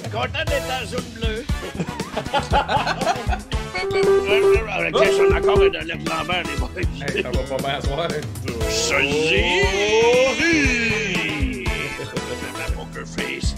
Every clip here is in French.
Content d'être en zone bleue. On a encore de Alex Lambert, les boys. Hey, ça va pas bien à soir. Sosie! Ma poker face.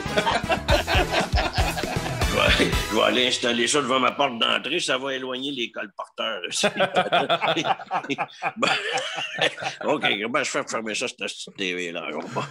Je vais aller installer ça devant ma porte d'entrée, ça va éloigner les colporteurs. OK, comment je fais pour fermer ça, cette petite TV-là?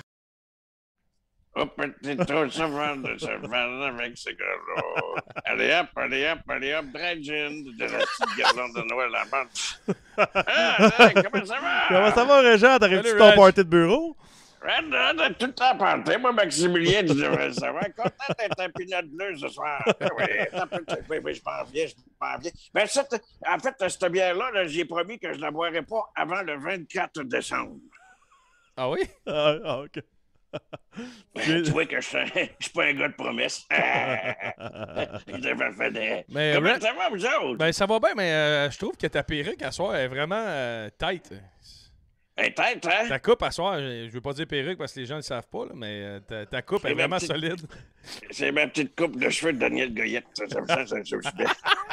Oh, petit trou, ça va avec ce gars-là. Allez hop, Dragin, de la petite guirlande de Noël à la bande. Comment ça va? Comment ça va, Régent? T'arrives-tu ton party de bureau? Tout le temps party. Moi, Maximilien, tu devrais savoir. Content d'être un pinot bleu ce soir. Oui, je m'en viens. Ben, en fait, cette bière-là, j'ai promis que je ne la boirais pas avant le 24 décembre. Ah oui? Ah, OK. Tu vois que je suis pas un gars de promesse. Je devrais faire des... Mais Comment ça va, vous autres? Ben, ça va bien, mais je trouve que ta perruque à soir est vraiment tight. Hey, tête, hein? Ta coupe à soir, je veux pas dire perruque parce que les gens ne le savent pas, là, mais ta coupe est vraiment solide. C'est ma petite coupe de cheveux de Daniel Goyette. Ça aussi bien.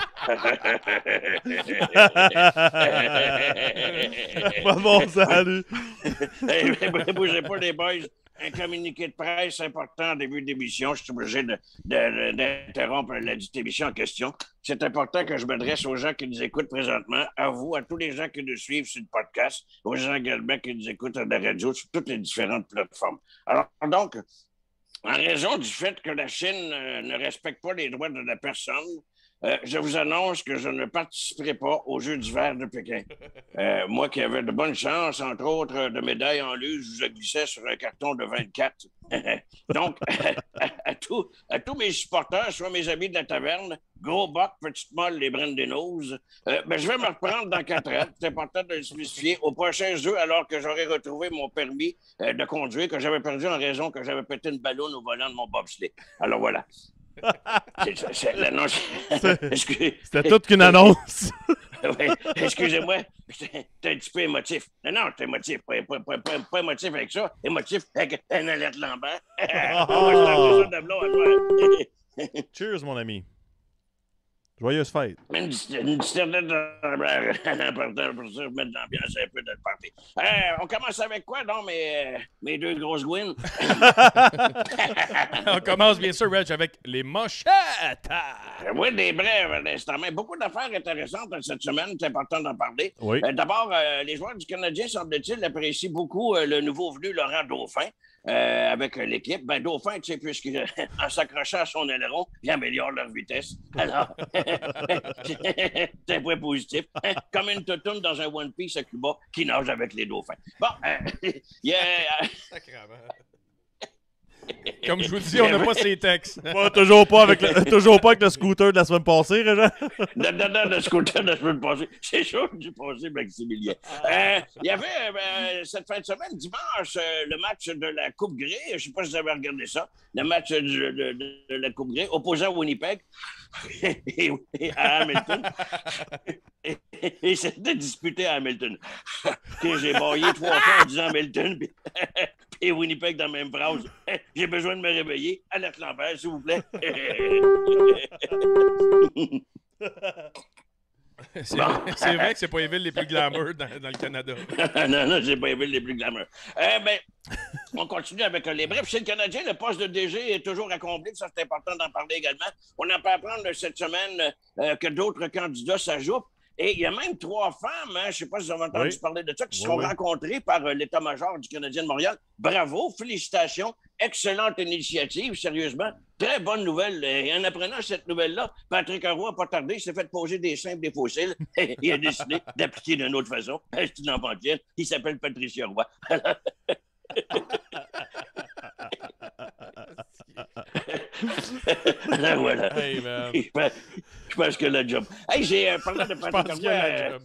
Bon, salut. Bougez pas, les boys. Un communiqué de presse important en début d'émission. Je suis obligé d'interrompre la dite émission en question. C'est important que je m'adresse aux gens qui nous écoutent présentement, à vous, à tous les gens qui nous suivent sur le podcast, aux gens également qui nous écoutent à la radio, sur toutes les différentes plateformes. Alors donc, en raison du fait que la Chine ne respecte pas les droits de la personne, je vous annonce que je ne participerai pas aux Jeux d'hiver de Pékin. Moi qui avais de bonnes chances, entre autres, de médailles en luge, je glissais sur un carton de 24. Donc, à tous mes supporters, soit mes amis de la taverne, Gros Boc, Petite Molle, les Brandinos, je vais me reprendre dans 4 ans. C'est important de le spécifier. Aux prochains Jeux, alors que j'aurai retrouvé mon permis de conduire, que j'avais perdu en raison que j'avais pété une ballonne au volant de mon bobsleigh. Alors voilà. C'était toute qu'une annonce. Oui, excusez-moi, j'étais un petit peu émotif. Non, t'es émotif, pas émotif avec ça, émotif avec un alerte Lambert. Cheers, mon ami. Joyeuse fête. Une certaine important pour ça, mettre l'ambiance un peu de party. On commence avec quoi, donc, mes deux grosses gouines? On commence bien sûr, Reg, avec les manchettes. Oui, des brèves à l'instant. Mais beaucoup d'affaires intéressantes cette semaine, c'est important d'en parler. Oui. D'abord, les joueurs du Canadien, semble-t-il, apprécient beaucoup le nouveau venu Laurent Dauphin. Avec l'équipe. Ben, Dauphin, tu sais, puisqu'en s'accrochant à son aileron, il améliore leur vitesse. Alors, c'est un point positif. Comme une toutoune dans un One Piece à Cuba qui nage avec les dauphins. Bon, Comme je vous dis, on n'a pas ces textes. Toujours pas avec le scooter de la semaine passée, Régent. Non, le scooter de la semaine passée. C'est sûr du passé, Maximilien. Il y avait cette fin de semaine, dimanche, le match de la Coupe Grey. Je ne sais pas si vous avez regardé ça. Le match de la Coupe Grey, opposant Winnipeg et à Hamilton. Et c'était disputé à Hamilton. J'ai baillé 3 fois en disant Hamilton et Winnipeg dans la même phrase. J'ai besoin de me réveiller. Alerte Lambert, s'il vous plaît. C'est vrai que c'est pas les villes les plus glamour dans le Canada. non, c'est pas les villes les plus glamour. On continue avec les brefs. Chez le Canadien, le poste de DG est toujours à combler. Ça, c'est important d'en parler également. On en peut apprendre cette semaine que d'autres candidats s'ajoutent. Et il y a même 3 femmes, je ne sais pas si vous avez entendu parler de ça, qui seront rencontrées par l'état-major du Canadien de Montréal. Bravo, félicitations, excellente initiative, sérieusement. Très bonne nouvelle. Et en apprenant cette nouvelle-là, Patrick Roy n'a pas tardé, il s'est fait poser des seins des fossiles et il a décidé d'appliquer d'une autre façon. C'est une enfantine. Il s'appelle Patricia Roy. Voilà. Hey, man. Je pense que la job. Hey, j'ai parlé de Patrick Roy.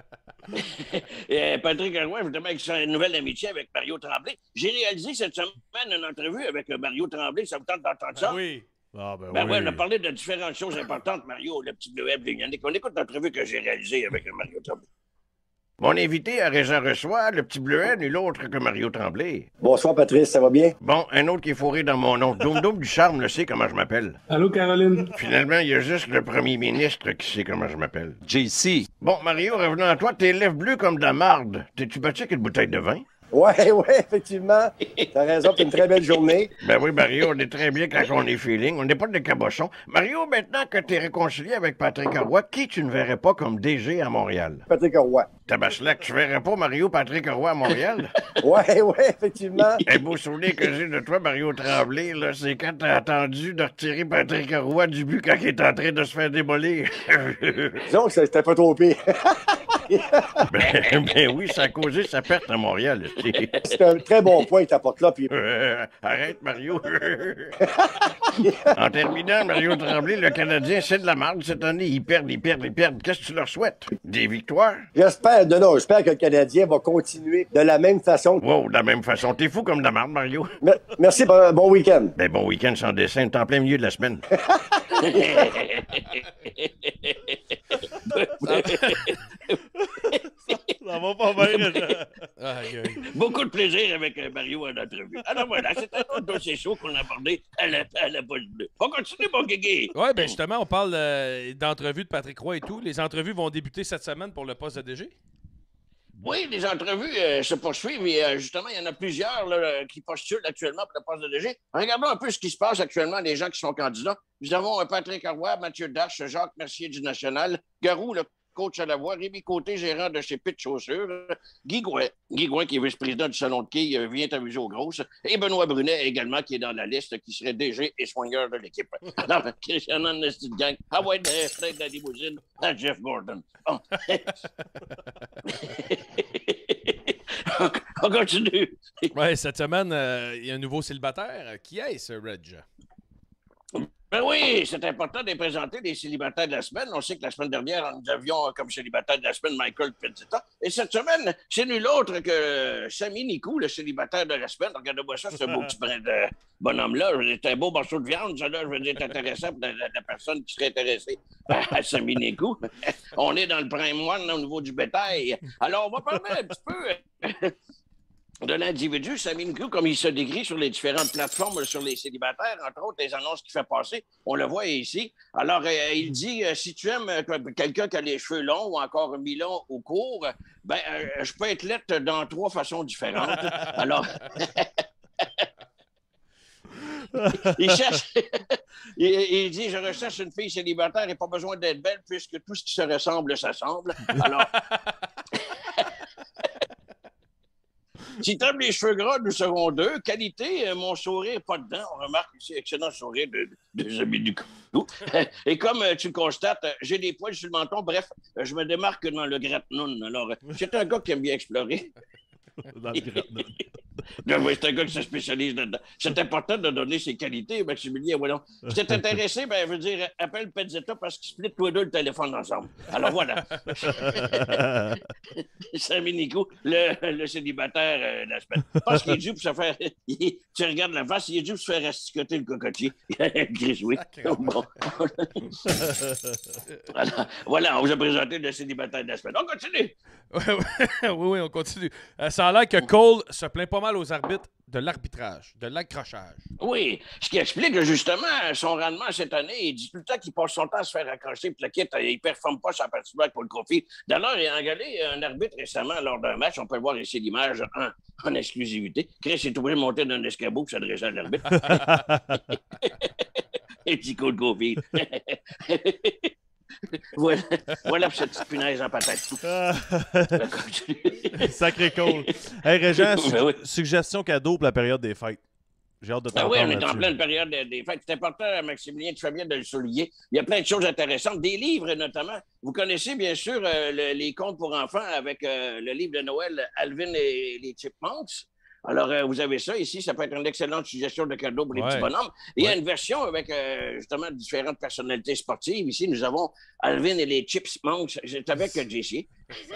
Patrick Roy, évidemment, avec sa nouvelle amitié avec Mario Tremblay. J'ai réalisé cette semaine une entrevue avec Mario Tremblay. Ça vous tente d'entendre ça? Oui. Ah, ben Ben oui. ouais, on a parlé de différentes choses importantes, Mario, le petit bleuet. On écoute l'entrevue que j'ai réalisée avec Mario Tremblay. Mon invité à Régent reçoit, le petit bleuet, nul autre que Mario Tremblay. Bonsoir, Patrice, ça va bien? Bon, un autre qui est fourré dans mon nom. Doum Doum du Charme le sait comment je m'appelle. Allô, Caroline? Finalement, il y a juste le premier ministre qui sait comment je m'appelle. JC. Bon, Mario, revenons à toi, tes lèvres bleues comme de la marde. T'es-tu battu avec une bouteille de vin? Ouais, effectivement. T'as raison, c'est une très belle journée. Ben oui, Mario, on est très bien quand on est feeling. On n'est pas des cabochons. Mario, maintenant que t'es réconcilié avec Patrick Roy, qui tu ne verrais pas comme DG à Montréal? Patrick Roy. Tabaslac, tu verrais pas Mario Patrick Roy à Montréal? Ouais, effectivement. Un beau souvenir que j'ai de toi, Mario Tremblay, là, c'est quand t'as attendu de retirer Patrick Roy du but quand il est en train de se faire démolir. Disons que c'était pas trop pire. ben oui, ça a causé sa perte à Montréal. C'est un très bon point que t'apportes là. Puis... Arrête, Mario. En terminant, Mario Tremblay, le Canadien, c'est de la merde cette année. Ils perdent. Qu'est-ce que tu leur souhaites? Des victoires? J'espère que le Canadien va continuer de la même façon. Wow, de la même façon. T'es fou comme de la merde, Mario. Merci, bon week-end. Ben bon week-end sans dessin, t'es en plein milieu de la semaine. Ça va pas bien, Beaucoup de plaisir avec Mario en entrevue. Alors voilà, c'est un autre dossier chaud qu'on a abordé à la poche bleue. On continue, mon guégué. Oui, bien justement, on parle d'entrevues de Patrick Roy et tout. Les entrevues vont débuter cette semaine pour le poste de DG? Oui, les entrevues se poursuivent et justement, il y en a plusieurs là, qui postulent actuellement pour le poste de DG. Regardons un peu ce qui se passe actuellement, les gens qui sont candidats. Nous avons Patrick Roy, Mathieu Dash, Jacques Mercier du National, Garou, le coach à la voix, Rémi Côté, gérant de chez Pitt Chaussures, Guy Gouin, qui est vice-président du Salon de quilles, vient amuser aux grosses, et Benoît Brunet également, qui est dans la liste, qui serait DG et soigneur de l'équipe. Alors, Christian Nasty de gang, Hawaii de Fred de la limousine à Jeff Gordon. Bon. On continue. Oui, cette semaine, il y a un nouveau célibataire. Qui est-ce, Reg? Ben oui, c'est important de présenter les célibataires de la semaine. On sait que la semaine dernière, nous avions comme célibataire de la semaine Michael Pezzetta. Et cette semaine, c'est nul autre que Sami Nikou, le célibataire de la semaine. Regardez-moi ça, ce beau petit brin de bonhomme-là. C'est un beau morceau de viande, ça, là. Je veux dire, c'est intéressant pour la personne qui serait intéressée à Sami Nikou. On est dans le prime one au niveau du bétail. Alors, on va parler un petit peu de l'individu, Sami Nikou, comme il se décrit sur les différentes plateformes sur les célibataires, entre autres les annonces qu'il fait passer, on le voit ici. Alors, il dit, si tu aimes quelqu'un qui a les cheveux longs ou encore mi-longs ou courts, ben, je peux être lettre dans 3 façons différentes. Alors... il cherche... il dit, je recherche une fille célibataire et pas besoin d'être belle puisque tout ce qui se ressemble s'assemble. Alors... Si t'aimes les cheveux gras, nous serons 2. Qualité, mon sourire, pas dedans. On remarque ici, excellent sourire de amis du cou. Et comme tu le constates, j'ai des poils sur le menton. Bref, je me démarque dans le gratte-noun. Alors, c'est un gars qui aime bien explorer. Dans le gratte-noun. Oui, c'est un gars qui se spécialise là-dedans. C'est important de donner ses qualités, Maximilien. Voilà. Si t'es intéressé, ben, je veux dire, appelle Pezzetta parce qu'ils split tous les deux le téléphone ensemble. Alors voilà. Sami Nikou, le célibataire de la semaine. Je pense qu'il est dû pour se faire. Tu regardes la face, il est dû pour se faire asticoter le cocotier. Chris, oui. Bon. Voilà, on vous a présenté le célibataire de la semaine. On continue. Oui, on continue. Ça a l'air que Cole se plaint pas mal aux arbitres de l'arbitrage, de l'accrochage. Oui, ce qui explique justement son rendement cette année. Il dit tout le temps qu'il passe son temps à se faire accrocher, puis le kit, il ne performe pas sa participation pour le Kofi. D'ailleurs, il a engueulé un arbitre récemment lors d'un match. On peut voir ici l'image en exclusivité. Chris est obligé de monter dans un escabeau pour s'adresser à l'arbitre. Et petit coup de Kofi. Voilà pour cette petite punaise en patate. Sacré Cole. Hey, Régent, Ben oui. suggestion cadeau pour la période des fêtes. J'ai hâte de Ah t'entendre oui, on est en là-dessus. pleine période des fêtes. C'est important, Maximilien, tu fais bien de le souligner. Il y a plein de choses intéressantes. Des livres, notamment. Vous connaissez, bien sûr, les contes pour enfants avec le livre de Noël, Alvin et les Chipmunks. Alors, vous avez ça ici. Ça peut être une excellente suggestion de cadeau pour les petits bonhommes. Et il y a une version avec, justement, différentes personnalités sportives. Ici, nous avons Alvin et les Chipmunks. C'est avec JC.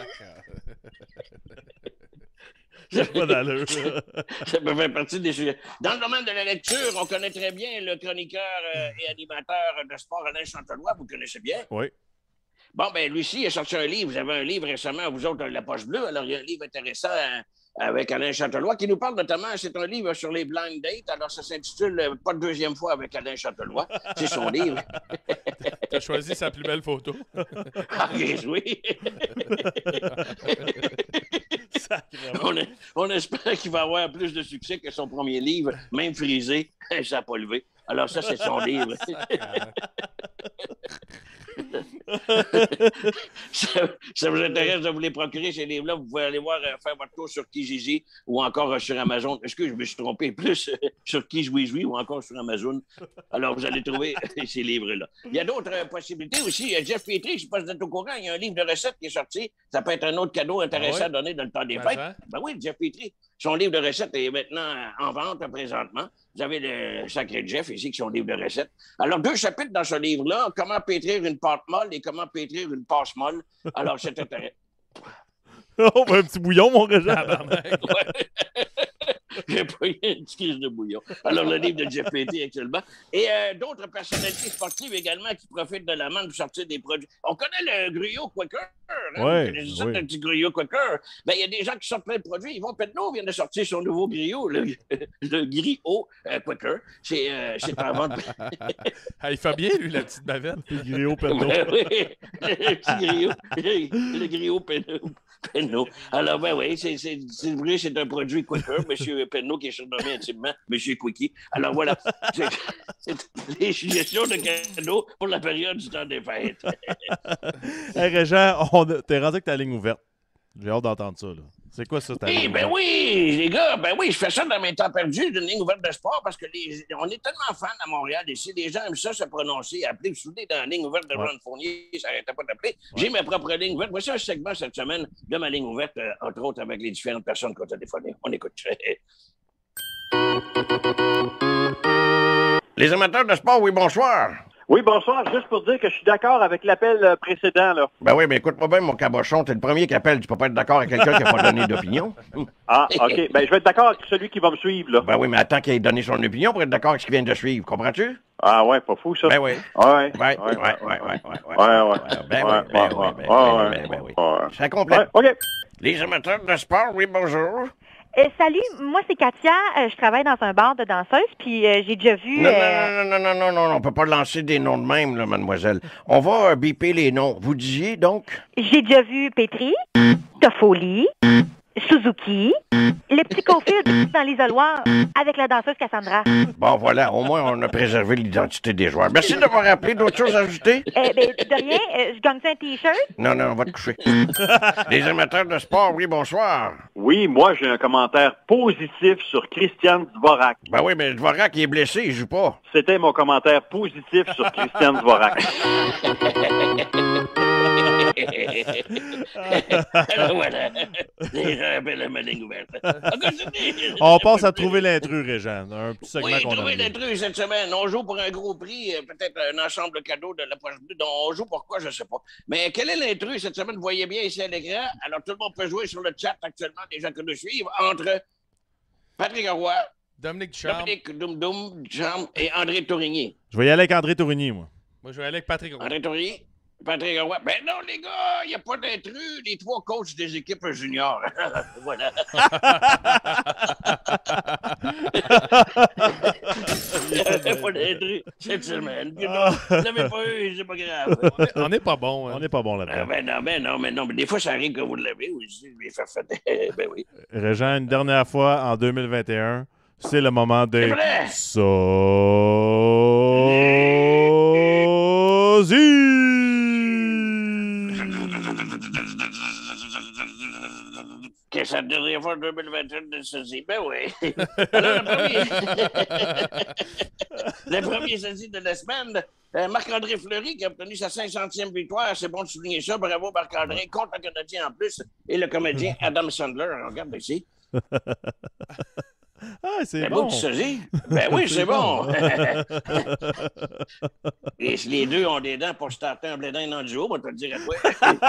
Pas d'allure. Ça peut faire partie des sujets. Dans le domaine de la lecture, on connaît très bien le chroniqueur et animateur de sport Alain Chantelois. Vous connaissez bien. Oui. Bon, ben lui-ci, il a sorti un livre. Vous avez un livre récemment, vous autres, La Poche Bleue. Alors, il y a un livre intéressant avec Alain Châtelois qui nous parle notamment, c'est un livre sur les blind dates. Alors, ça s'intitule Pas de deuxième fois avec Alain Châtelois. C'est son livre. T'as choisi sa plus belle photo. Ah, oui. On espère qu'il va avoir plus de succès que son premier livre, même frisé, ça n'a pas levé. Alors ça, c'est son livre. ça vous intéresse de vous les procurer, ces livres-là, vous pouvez aller voir, faire votre tour sur Kijiji ou encore sur Amazon. Est-ce que je me suis trompé? Plus sur Kijiji ou encore sur Amazon. Alors, vous allez trouver ces livres-là. Il y a d'autres possibilités aussi. Jeff Petrie, je ne sais pas si vous êtes au courant, il y a un livre de recettes qui est sorti. Ça peut être un autre cadeau intéressant à donner dans le temps des fêtes. Ben oui, Jeff Petrie. Son livre de recettes est maintenant en vente présentement. Vous avez le sacré Jeff ici, qui sont livre de recettes. Alors, 2 chapitres dans ce livre-là, comment pétrir une pâte molle et comment pétrir une passe molle. Alors, c'est intéressant. Oh, ben, un petit bouillon, mon Régent. J'ai pas eu une petite crise de bouillon. Alors, le livre de Jeff Petrie actuellement. Et d'autres personnalités sportives également qui profitent de la manne pour sortir des produits. On connaît le gruyot Quaker. Hein? Ouais, Le petit gruyot Quaker. Ben, il y a des gens qui sortent plein de produits. Yvon Penneau vient de sortir son nouveau griot, le gruyot Quaker. C'est en vente. Il fait bien, lui, la petite bavette. Le griot Penneau. Le petit griot. Le griot Penneau. Alors, ben oui, c'est un produit Quaker, M. Penneau, qui est surnommé intimement M. Quickie. Alors, voilà. C'est les suggestions de cadeaux pour la période du temps des fêtes. Hey, Régent, t'es rendu avec ta ligne ouverte. J'ai hâte d'entendre ça, là. C'est quoi ça, ta ligne Ben ouverte? oui, les gars, ben oui, je fais ça dans mes temps perdus d'une ligne ouverte de sport parce que on est tellement fans à Montréal ici, les gens aiment ça se prononcer, appeler. Vous vous souvenez, dans la ligne ouverte de Ron Fournier, ça n'arrêtait pas d'appeler. J'ai ma propre ligne ouverte. Voici un segment cette semaine de ma ligne ouverte, entre autres avec les différentes personnes qu'on a téléphonées. On écoute. Les amateurs de sport, oui, bonsoir. Oui, bonsoir. Juste pour dire que je suis d'accord avec l'appel précédent, là. Ben oui, mais écoute-moi bien, mon cabochon, t'es le premier qui appelle. Tu peux pas être d'accord avec quelqu'un qui n'a pas donné d'opinion. Ah, OK. Ben, je vais être d'accord avec celui qui va me suivre, là. Ben oui, mais attends qu'il ait donné son opinion pour être d'accord avec ce qu'il vient de suivre. Comprends-tu? Ah ouais, pas fou, ça. Ben oui. Ouais. Ben oui. Ça complète. OK. Les amateurs de sport, oui, bonjour. Salut, moi c'est Katia, je travaille dans un bar de danseuses, puis j'ai déjà vu... Non, on peut pas lancer des noms de même, là, mademoiselle. On va biper les noms. Vous disiez, donc? J'ai déjà vu Petrie, Toffoli, Suzuki, le petit Cofield dans l'isoloir avec la danseuse Cassandra. Bon, voilà, au moins on a préservé l'identité des joueurs. Merci d'avoir appelé. D'autres choses à ajouter? De rien, je gagne un T-shirt. Non, on va te coucher. Les amateurs de sport, oui, bonsoir. Oui, moi, j'ai un commentaire positif sur Christian Dvorak. Ben oui, mais Dvorak, il est blessé, il joue pas. C'était mon commentaire positif sur Christian Dvorak. Alors voilà, les gens appellent ma ligne ouverte. On passe à trouver l'intrus, Régent. Un petit segment Oui, qu'on a. trouver l'intrus cette semaine. On joue pour un gros prix, peut-être un ensemble de cadeaux de la Poche Bleue. Donc, on joue pour quoi, je ne sais pas. Mais quel est l'intrus cette semaine? Vous voyez bien ici à l'écran. Alors, tout le monde peut jouer sur le chat actuellement, des gens que nous suivent, entre Patrick Roy, Dominique Ducharme. Dominique Ducharme et André Tourigny. Je vais y aller avec André Tourigny, moi. Moi, je vais aller avec Patrick Roy. André Tourigny? Patrick Roy. Ben non, les gars, il n'y a pas d'intrus. Les 3 coachs des équipes juniors. Voilà. Il n'y a pas d'intrus cette semaine. Vous l'avez pas eu, c'est pas grave. On n'est pas bon. Hein. On n'est pas bon là-dedans. Ben non. Mais des fois, ça arrive que vous l'avez aussi. Les farfadets. Ben oui. Régent, une dernière fois, en 2021, c'est le moment C'est des... vrai. Sosies! Que ça devrait faire 2021 de ceci. Ben oui. Alors, le premier sosie de la semaine, Marc-André Fleury qui a obtenu sa 500e victoire. C'est bon de souligner ça. Bravo, Marc-André. Contre un Canadien en plus. Et le comédien Adam Sandler. Regarde ici. Ah, c'est bon. bon. Tu sosie? Ben oui, c'est bon. Et si les deux ont des dents pour se tâter un blé d'Inde en duo, on va te le dire à toi.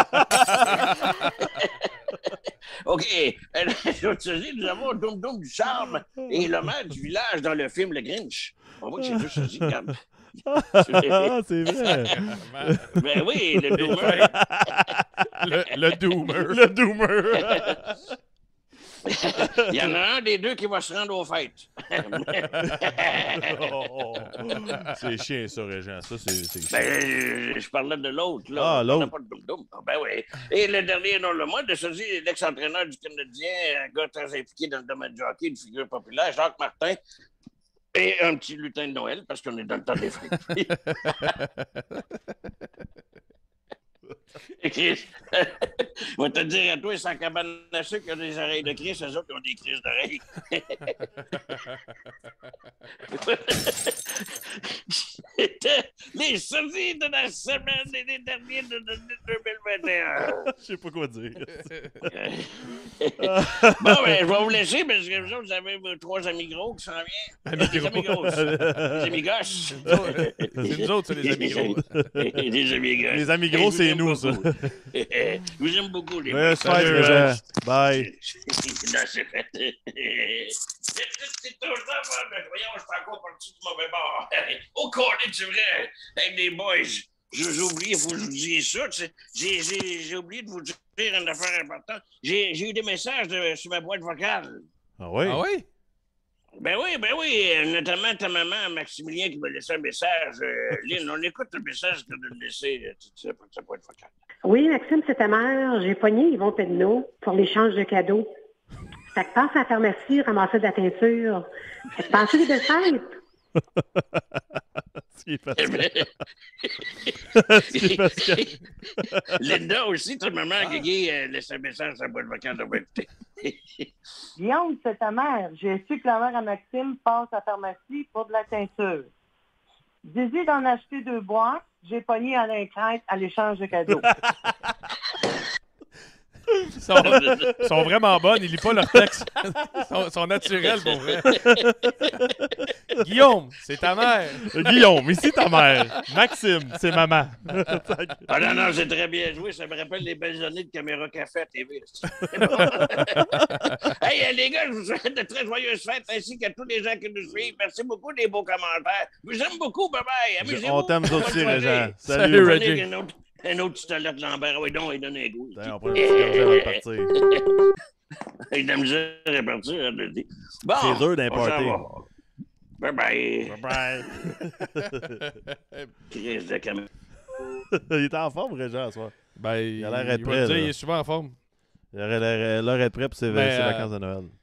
OK. L'autre sosie, nous avons Dum Dum Ducharme et le maire du village dans le film Le Grinch. On voit que c'est deux sosies, regarde. Ah, c'est vrai. Ben oui, le doomer. Le doomer. Le doomer. Il y en a un des deux qui va se rendre aux fêtes. Oh, c'est chiant, ça, Régent. Ça, c'est chiant. Ben, je parlais de l'autre, là. Ah, On parlait l'autre. pas de Dum-Dum. Ben oui. Et le dernier, non, le mois de ceci, l'ex-entraîneur du Canadien, un gars très impliqué dans le domaine du hockey, une figure populaire, Jacques Martin, et un petit lutin de Noël, parce qu'on est dans le temps des fêtes. Et Chris, on va te dire à toi, sans cabane à sucre, qui a des oreilles de Chris, eux autres, ils ont des crises d'oreilles. C'était les sorties de la semaine des derniers de 2021. Je sais pas quoi dire. Bon, ben, je vais vous laisser parce que vous autres, vous avez vos 3 amis gros qui s'en viennent. Des amis grosses. Des amis gosses. C'est nous autres, c'est les amis gros. Des amis gosses. Les amis gros, c'est nous, ça. Je vous aime beaucoup, les Ouais, boys. super, Régent. Bye. Non, c'est fait. C'est toujours ça, mais voyons, je suis encore parti du mauvais bord. Au collège, c'est vrai. Avec les boys, j'ai oublié, il faut que je vous dise ça. J'ai oublié de vous dire une affaire importante. J'ai eu des messages sur ma boîte vocale. Ah oui? Ah oui? Ben oui, notamment ta maman, Maximilien, qui m'a laissé un message. Lynn, on écoute le message que tu as laissé sur ta boîte vocale. Oui, Maxime, c'est ta mère. J'ai pogné Yvon Pedneau pour l'échange de cadeaux. Fait que passe à la pharmacie, ramasser de la teinture. Fait que pensez les belles fêtes. C'est fatigué. C'est Pascal. Linda aussi, ta maman, Guigui, laisse un message sur la boîte vocale de écouter. Guillaume, c'est ta mère. J'ai su que la mère à Maxime passe à la pharmacie pour de la teinture. Dis-y d'en acheter 2 boîtes. J'ai pogné Alain Crête à l'échange de cadeaux. Sont vraiment bonnes, ils lisent pas leur texte. sont naturels pour vrai. Guillaume, c'est ta mère. Guillaume, ici ta mère. Maxime, c'est maman. Ah non, c'est très bien joué. Ça me rappelle les belles années de Caméra Café à TV. Hey, les gars, je vous souhaite de très joyeuses fêtes ainsi qu'à tous les gens qui nous suivent. Merci beaucoup des beaux commentaires. Je vous aime beaucoup. Bye-bye. Amusez-vous. On t'aime aussi, Régent. Salut, Salut. Reggie. Un autre petit alerte Lambert. Oui, donc, il donne un goût. On prend une petite gorgée avant de partir. Il a misère à partir, elle le dit. Bon, C'est dur d'un on s'en party. va. Bye-bye. Bye. Chris de Caméra. Il est en forme, Régent, ce soir. Ben, Il a l'air d'être il prêt, va te dire, là. il est souvent en forme. Il aurait l'air d'être prêt pour ses Ben, vacances de Noël.